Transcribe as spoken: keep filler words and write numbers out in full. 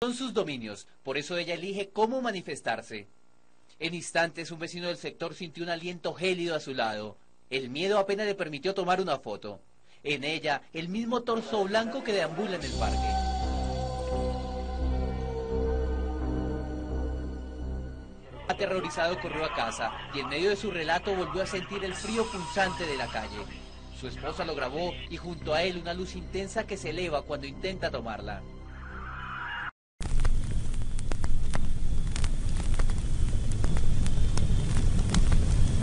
Son sus dominios, por eso ella elige cómo manifestarse. En instantes, un vecino del sector sintió un aliento gélido a su lado. El miedo apenas le permitió tomar una foto. En ella, el mismo torso blanco que deambula en el parque. Aterrorizado corrió a casa y en medio de su relato volvió a sentir el frío pulsante de la calle. Su esposa lo grabó y junto a él una luz intensa que se eleva cuando intenta tomarla.